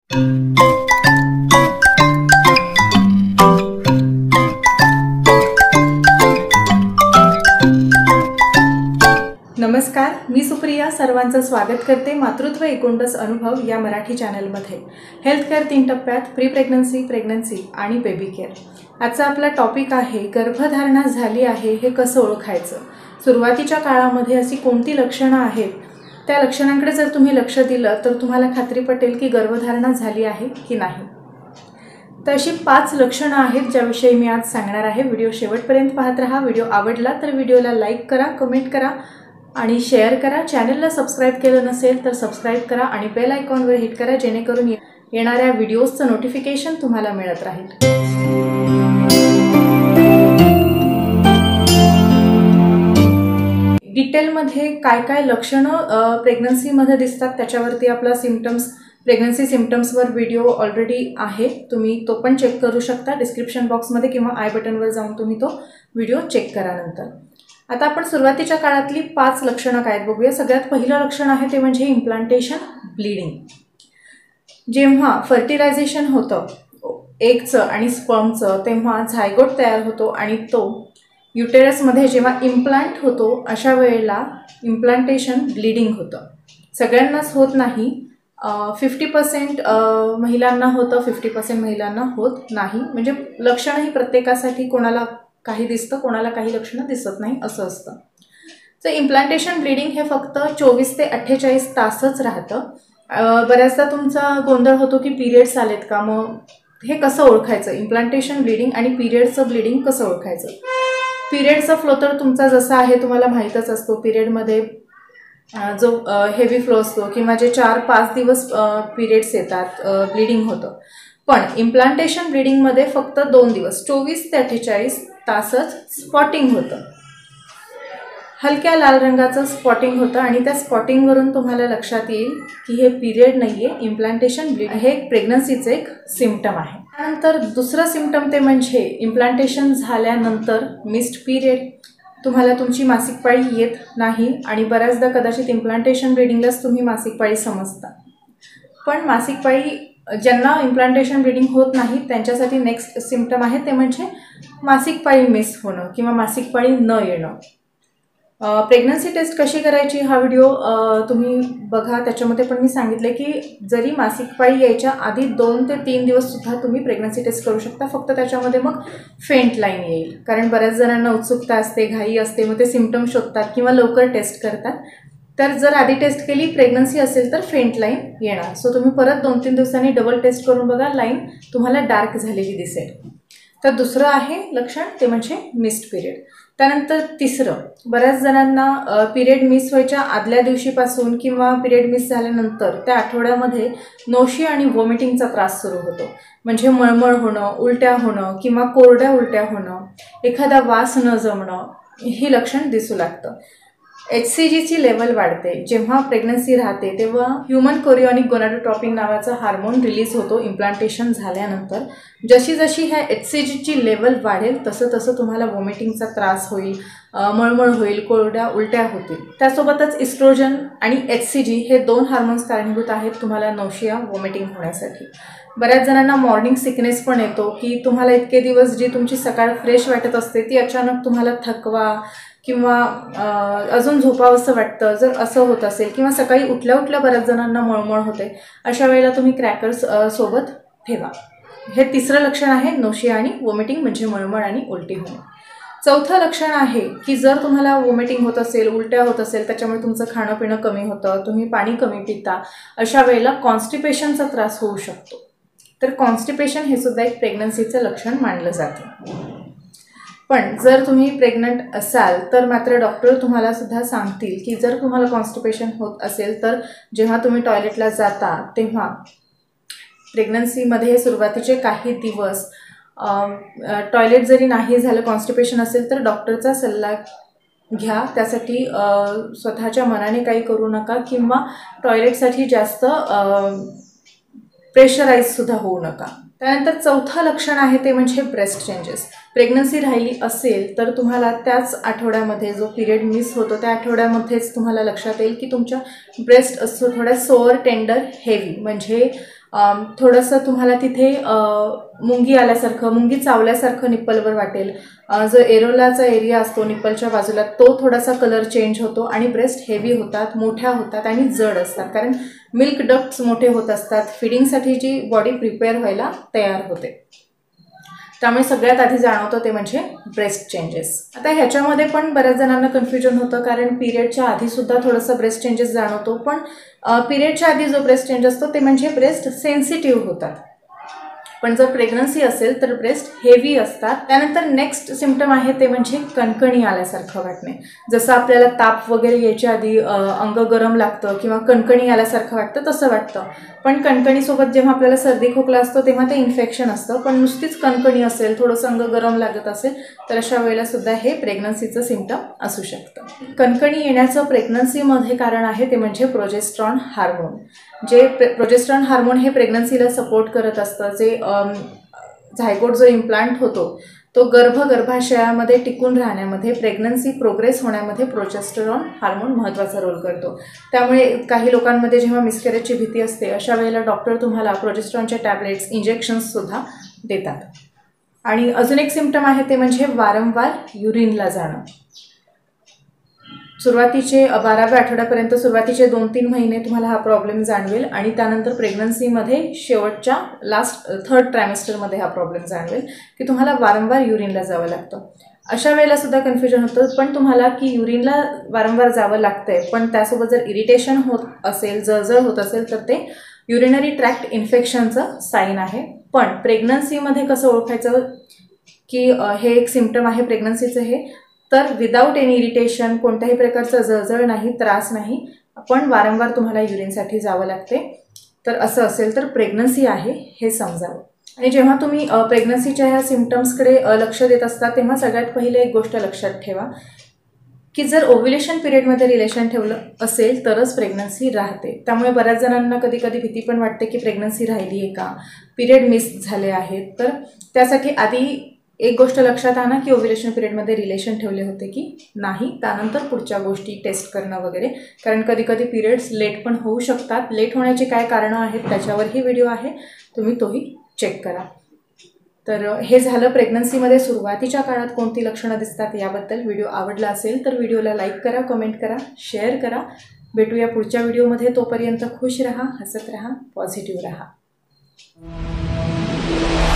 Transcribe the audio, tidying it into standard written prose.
नमस्कार, मी सुप्रिया सर्वांचं स्वागत करते मातृत्व gondas अनुभव या मराठी चॅनलमध्ये। हेल्थ केअर 3 टप्प्यात प्री प्रेग्नन्सी, प्रेग्नन्सी आणि बेबी केअर। आजचा आपला टॉपिक आहे गर्भधारणा झाली आहे हे कसं ओळखायचं। सुरुवातीच्या काळामध्ये अशी कोणती लक्षणं आहेत, त्या लक्षणांकडे जर तुम्ही लक्ष दिलं तर तुम्हाला खात्री पटेल की गर्भधारणा झाली आहे की नाही। तर अशी 5 लक्षणं आहेत ज्याविषयी मी आज सांगणार आहे। व्हिडिओ शेवटपर्यंत पाहत राहा। व्हिडिओ आवडला तर व्हिडिओला लाईक करा, कमेंट करा आणि शेअर करा। चॅनलला सबस्क्राइब केलं नसेल तर सबस्क्राइब करा आणि बेल आयकॉनवर हिट करा जेणेकरून येणाऱ्या व्हिडिओजचं नोटिफिकेशन तुम्हाला मिळत राहील। डिटेलमध्ये काय काय लक्षणं प्रेग्नन्सीमध्ये दिसतात त्याच्यावरती आपला प्रेग्नन्सी सिम्पटम्सवर व्हिडिओ ऑलरेडी आहे, तुम्ही तो पण चेक करू शकता डिस्क्रिप्शन बॉक्समध्ये किंवा आय बटनवर जाऊन तुम्ही तो व्हिडिओ चेक करा। नंतर आता आपण सुरुवातीच्या काळातली 5 लक्षणं काय बघूया। सगळ्यात पहिलं लक्षण आहे ते म्हणजे इम्प्लांटेशन ब्लीडिंग। जेव्हा फर्टिलायझेशन होतं एगचं आणि स्पर्मचं तेव्हा झायगोट तयार होतो आणि तो युटेरसमध्ये जेव्हा इम्प्लांट होतो अशा वेळेला इम्प्लांटेशन ब्लीडिंग होतं। सगळ्यांनाच होत नाही, 50% महिलांना होतं, 50% महिलांना होत नाही। म्हणजे लक्षणं ही प्रत्येकासाठी कोणाला काही दिसतं, कोणाला काही लक्षणं दिसत नाही असं असतं। तर इम्प्लांटेशन ब्लीडिंग हे फक्त 24 ते 48 तासच राहतं। बऱ्याचदा तुमचा गोंधळ होतो की पिरियड्स आलेत का, मग हे कसं ओळखायचं, इम्प्लांटेशन ब्लीडिंग आणि पिरियडचं ब्लीडिंग कसं ओळखायचं। पिरियडचा फ्लो तर तुमचा जसा आहे तुम्हाला माहीतच असतो। पिरियडमध्ये जो हेवी फ्लो असतो किंवा जे 4-5 दिवस पिरियड्स येतात, ब्लीडिंग होतं। पण इम्प्लांटेशन ब्लीडिंगमध्ये फक्त 2 दिवस 24 ते 48 तासच स्पॉटिंग होतं। हलक्या लाल रंगाचं स्पॉटिंग होतं आणि त्या स्पॉटिंगवरून तुम्हाला लक्षात येईल की हे पिरियड नाही आहे, इम्प्लांटेशन ब्लीडिंग हे प्रेग्नन्सीचं एक सिम्पटम आहे। त्यानंतर दुसरं सिम्पटम ते म्हणजे इम्प्लांटेशन झाल्यानंतर मिस्ड पिरियड। तुम्हाला तुमची मासिक पाळी येत नाही आणि बऱ्याचदा कदाचित इम्प्लांटेशन ब्लीडिंगलाच तुम्ही मासिक पाळी समजता। पण मासिक पाळी ज्यांना इम्प्लांटेशन ब्लीडिंग होत नाही त्यांच्यासाठी नेक्स्ट सिम्पटम आहे ते म्हणजे मासिक पाळी मिस होणं किंवा मासिक पाळी न येणं। प्रेग्नन्सी टेस्ट कशी करायची हा व्हिडिओ तुम्ही बघा, त्याच्यामध्ये पण मी सांगितले की जरी मासिक पाळी यायच्या आधी 2 ते 3 दिवससुद्धा तुम्ही प्रेग्नन्सी टेस्ट करू शकता। फक्त त्याच्यामध्ये मग फेंट लाईन येईल, कारण बऱ्याच जणांना उत्सुकता असते, घाई असते, मग ते सिम्पटम शोधतात किंवा लवकर टेस्ट करतात। तर जर आधी टेस्ट केली प्रेग्नन्सी असेल तर फेंट लाईन येणार। सो तुम्ही परत 2-3 दिवसांनी डबल टेस्ट करून बघा, लाईन तुम्हाला डार्क झालेली दिसेल। तर दुसरं आहे लक्षण ते म्हणजे मिस्ड पिरियड। त्यानंतर तिसरं, बऱ्याच जणांना पिरियड मिस व्हायच्या आदल्या दिवशीपासून किंवा पिरियड मिस झाल्यानंतर त्या आठवड्यामध्ये नोशी आणि वॉमिटिंगचा त्रास सुरू होतो। म्हणजे मळमळ होणं, उलट्या होणं किंवा कोरड्या उलट्या होणं, एखादा वास न जमणं, ही लक्षण दिसू लागतं। HCGची लेवल वाढते। जेव्हा प्रेग्नन्सी राहते तेव्हा ह्यूमन कोरियोनिक गोनाडोट्रोपिन नावाचा हार्मोन रिलीज होतो इम्प्लांटेशन झाल्यानंतर। जशी जशी ह्या HCGची लेवल वाढेल तसं तसं तुम्हाला वॉमिटिंगचा त्रास होईल, मळमळ होईल, कोरड्या उलट्या होतील। त्यासोबतच इस्ट्रोजन आणि HCG हे 2 हार्मोन्स कारणीभूत आहेत तुम्हाला नौशिया वॉमिटिंग होण्यासाठी। बऱ्याच जणांना मॉर्निंग सिकनेस पण येतो की तुम्हाला इतके दिवस जी तुमची सकाळ फ्रेश वाटत असते ती अचानक तुम्हाला थकवा किंवा अजून झोपावंसं वाटतं। जर असं होत असेल किंवा सकाळी उठल्या उठल्या बऱ्याच जणांना मळमळ होते, अशा वेळेला तुम्ही क्रॅकर्स सोबत ठेवा। हे तिसरं लक्षण आहे नौशिया आणि वॉमिटिंग म्हणजे मळमळ आणि उलटी होणे। चौथं लक्षण आहे की जर तुम्हाला वॉमिटिंग होत असेल, उलट्या होत असेल, त्याच्यामुळे तुमचं खाणं पिणं कमी होतं, तुम्ही पाणी कमी पिता, अशा वेळेला कॉन्स्टिपेशनचा त्रास होऊ शकतो। तर कॉन्स्टिपेशन हे सुद्धा एक प्रेग्नन्सीचं लक्षण मानलं जातं। पण जर तुम्ही प्रेग्नंट असाल तर मात्र डॉक्टर तुम्हाला सुद्धा सांगतील की जर तुम्हाला कॉन्स्टिपेशन होत असेल तर जेव्हा तुम्ही टॉयलेटला जाता तेव्हा प्रेग्नन्सीमध्ये सुरुवातीचे काही दिवस टॉयलेट जरी नाही झालं, कॉन्स्टिपेशन असेल तर डॉक्टरचा सल्ला घ्या। त्यासाठी स्वतःच्या मनाने काही करू नका किंवा टॉयलेटसाठी जास्त प्रेशराइज सुद्धा होऊ नका। त्यानंतर चौथं लक्षण आहे ते म्हणजे ब्रेस्ट चेंजेस। प्रेग्नन्सी राहिली असेल तर तुम्हाला त्याच आठवड्यामध्ये जो पिरियड मिस होतो त्या आठवड्यामध्येच तुम्हाला लक्षात येईल की तुमच्या ब्रेस्ट असतो थोड्या सोअर, टेंडर, हेवी, म्हणजे थोडंसं तुम्हाला तिथे मुंगी आल्यासारखं, मुंगी चावल्यासारखं निप्पलवर वाटेल. जो एरोलाचा एरिया असतो निप्पलच्या बाजूला तो थोडासा कलर चेंज होतो आणि ब्रेस्ट हेवी होतात, मोठ्या होतात आणि जड असतात, कारण मिल्क डक्ट्स मोठे होत असतात. फिडिंगसाठी जी बॉडी प्रिपेअर व्हायला तयार होते. त्यामुळे सगळ्यात आधी जाणवतं ते म्हणजे ब्रेस्ट चेंजेस. आता ह्याच्यामध्ये पण बऱ्याच जणांना कन्फ्युजन होतं, कारण पिरियडच्या आधीसुद्धा थोडंसं ब्रेस्ट चेंजेस जाणवतो. पण पिरियडच्या आधी जो ब्रेस्ट चेंज असतो ते म्हणजे ब्रेस्ट सेन्सिटिव्ह होतात. पण जर प्रेग्नन्सी असेल तर ब्रेस्ट हेवी असतात. त्यानंतर नेक्स्ट सिम्पटम आहे ते म्हणजे कणकणी आल्यासारखं वाटणे. जसं आपल्याला ताप वगैरे यायच्या आधी अंग गरम लागतं किंवा कणकणी आल्यासारखं वाटतं तसं वाटतं. पण कणकणीसोबत जेव्हा आपल्याला सर्दी खोकला असतो तेव्हा ते इन्फेक्शन असतं. पण नुसतीच कणकणी असेल, थोडंसं अंग गरम लागत असेल तर अशा वेळेला सुद्धा हे प्रेग्नन्सीचं सिम्पटम असू शकतं. कणकणी येण्याचं प्रेग्नन्सीमध्ये कारण आहे ते म्हणजे प्रोजेस्ट्रॉन हार्मोन. जे प्रोजेस्ट्रॉन हार्मोन हे प्रेग्नन्सीला सपोर्ट करत असतं. जे झायगोट जो इम्प्लांट होतो तो गर्भाशयामध्ये टिकून राहण्यामध्ये, प्रेग्नन्सी प्रोग्रेस होण्यामध्ये प्रोजेस्टेरॉन हार्मोन महत्त्वाचा रोल करतो. त्यामुळे काही लोकांमध्ये जेव्हा मिसकॅरेजची भीती असते अशा वेळेला डॉक्टर तुम्हाला प्रोजेस्टेरॉनचे टॅबलेट्स, इंजेक्शन्ससुद्धा देतात. आणि अजून एक सिम्पटम आहे ते म्हणजे वारंवार युरिनला जाणं. सुरुवातीचे 12व्या आठवड्यापर्यंत सुरुवातीचे 2-3 महिने तुम्हाला हा प्रॉब्लेम जाणवेल आणि त्यानंतर प्रेग्नन्सीमध्ये शेवटच्या थर्ड ट्रायमेस्टरमध्ये हा प्रॉब्लेम जाणवेल की तुम्हाला वारंवार युरिनला जावं लागतं. अशा वेळेला सुद्धा कन्फ्युजन होतं, पण तुम्हाला की युरिनला वारंवार जावं लागतंय पण त्यासोबत जर इरिटेशन होत असेल, जळजळ होत असेल तर ते युरिनरी ट्रॅक्ट इन्फेक्शनचं साईन आहे. पण प्रेग्नन्सीमध्ये कसं ओळखायचं की हे एक सिम्पटम आहे प्रेग्नन्सीचं हे, तर विदाऊट एनी इरिटेशन, कोणत्याही प्रकारचं जळजळ नाही, त्रास नाही, पण वारंवार तुम्हाला युरिनसाठी जावं लागते, तर असं असेल तर प्रेग्नन्सी आहे हे समजावं. आणि जेव्हा तुम्ही प्रेग्नन्सीच्या ह्या सिम्पटम्सकडे लक्ष देत असता तेव्हा सगळ्यात पहिले एक गोष्ट लक्षात ठेवा की जर ओव्ह्युलेशन पिरियडमध्ये रिलेशन ठेवलं असेल तरच प्रेग्नन्सी राहते. त्यामुळे बऱ्याच जणांना कधी कधी भीती पण वाटते की प्रेग्नन्सी राहिली आहे का, पिरियड मिस झाले आहेत. तर त्यासाठी आधी एक गोष्ट लक्षात आणा की ओव्ह्युलेशन पिरियडमध्ये रिलेशन ठेवले होते की नाही, त्यानंतर पुढच्या गोष्टी टेस्ट करणं वगैरे, कारण कधी कधी पिरियड्स लेट पण होऊ शकतात. लेट होण्याची काय कारणं आहेत त्याच्यावरही व्हिडिओ आहे, तुम्ही तोही चेक करा. तर हे झालं प्रेग्नन्सीमध्ये सुरुवातीच्या काळात कोणती लक्षणं दिसतात याबद्दल. व्हिडिओ आवडला असेल तर व्हिडिओला लाईक करा, कमेंट करा, शेअर करा. भेटूया पुढच्या व्हिडिओमध्ये. तोपर्यंत खुश राहा, हसत राहा, पॉझिटिव्ह राहा.